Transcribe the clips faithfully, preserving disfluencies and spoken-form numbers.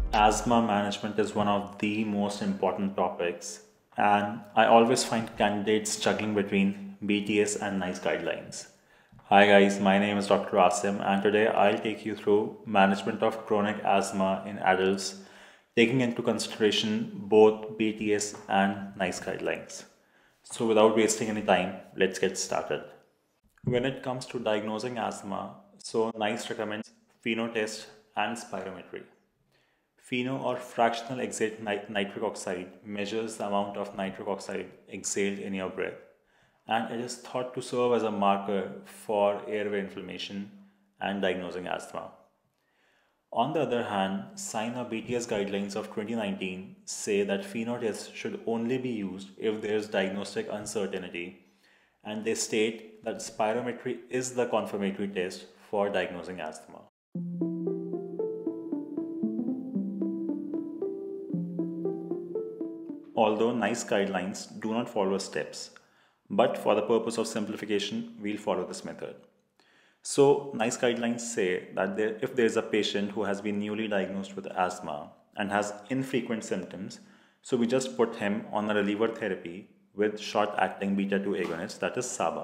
Asthma management is one of the most important topics, and I always find candidates struggling between B T S and NICE guidelines. Hi guys, my name is Doctor Asim, and today I'll take you through management of chronic asthma in adults, taking into consideration both B T S and NICE guidelines. So without wasting any time, let's get started. When it comes to diagnosing asthma, so NICE recommends FeNO test and spirometry. FeNO or fractional exhaled nitric oxide measures the amount of nitric oxide exhaled in your breath, and it is thought to serve as a marker for airway inflammation and diagnosing asthma. On the other hand, SIGNA B T S guidelines of twenty nineteen say that FeNO tests should only be used if there is diagnostic uncertainty, and they state that spirometry is the confirmatory test for diagnosing asthma. Although NICE guidelines do not follow steps, but for the purpose of simplification, we'll follow this method. So NICE guidelines say that there, if there is a patient who has been newly diagnosed with asthma and has infrequent symptoms, so we just put him on a reliever therapy with short-acting beta two agonist, that is SABA.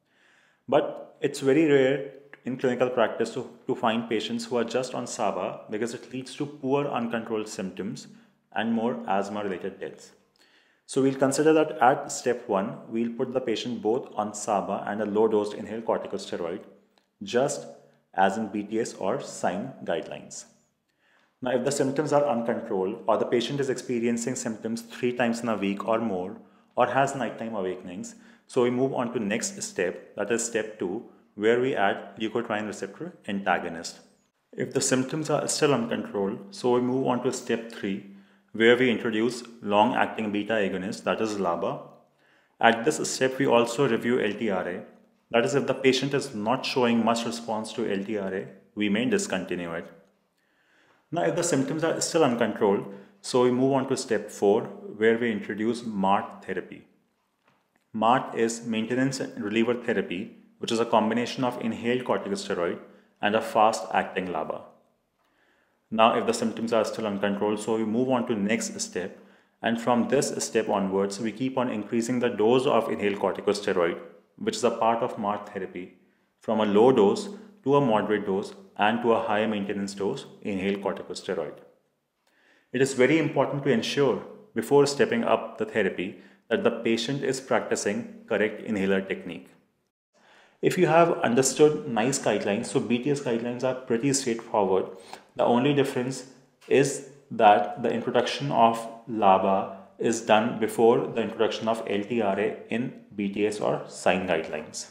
But it's very rare in clinical practice to, to find patients who are just on SABA because it leads to poor uncontrolled symptoms and more asthma-related deaths. So we'll consider that at step one, we'll put the patient both on SABA and a low-dose inhaled corticosteroid, just as in B T S or SIGN guidelines. Now, if the symptoms are uncontrolled or the patient is experiencing symptoms three times in a week or more or has nighttime awakenings, so we move on to next step, that is step two, where we add leukotriene receptor antagonist. If the symptoms are still uncontrolled, so we move on to step three, where we introduce long-acting beta agonist, that is LABA. At this step, we also review L T R A. That is, if the patient is not showing much response to L T R A, we may discontinue it. Now, if the symptoms are still uncontrolled, so we move on to step four, where we introduce MART therapy. MART is maintenance reliever therapy, which is a combination of inhaled corticosteroid and a fast-acting LABA. Now, if the symptoms are still uncontrolled, so we move on to next step, and from this step onwards, we keep on increasing the dose of inhaled corticosteroid, which is a part of MART therapy, from a low dose to a moderate dose and to a high maintenance dose inhaled corticosteroid. It is very important to ensure before stepping up the therapy that the patient is practicing correct inhaler technique. If you have understood NICE guidelines, so B T S guidelines are pretty straightforward. The only difference is that the introduction of LABA is done before the introduction of L T R A in B T S or SIGN guidelines.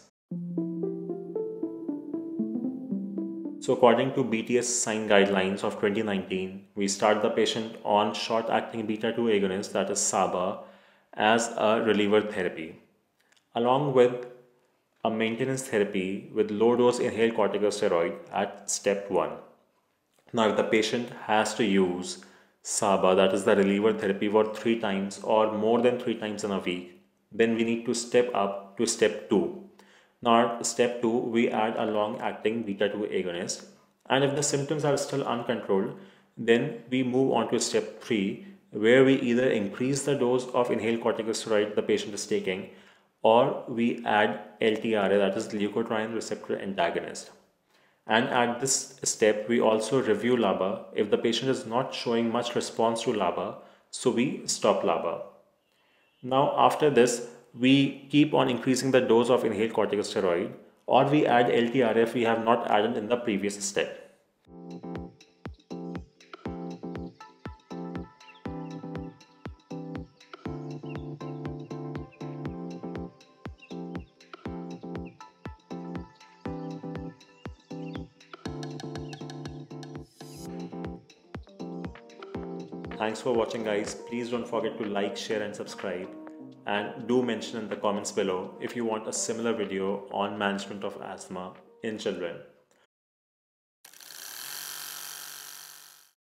So according to B T S SIGN guidelines of twenty nineteen, we start the patient on short-acting beta two agonist, that is SABA, as a reliever therapy, along with a maintenance therapy with low-dose inhaled corticosteroid at step one. Now, if the patient has to use SABA, that is the reliever therapy, for three times or more than three times in a week, then we need to step up to step two. Now, at step two, we add a long-acting beta two agonist. And if the symptoms are still uncontrolled, then we move on to step three, where we either increase the dose of inhaled corticosteroid the patient is taking, or we add L T R A, that is leukotriene receptor antagonist. And at this step, we also review LABA. If the patient is not showing much response to LABA, so we stop LABA. Now, after this, we keep on increasing the dose of inhaled corticosteroid, or we add L T R A if we have not added in the previous step. Thanks for watching, guys. Please don't forget to like, share and subscribe, and do mention in the comments below if you want a similar video on management of asthma in children.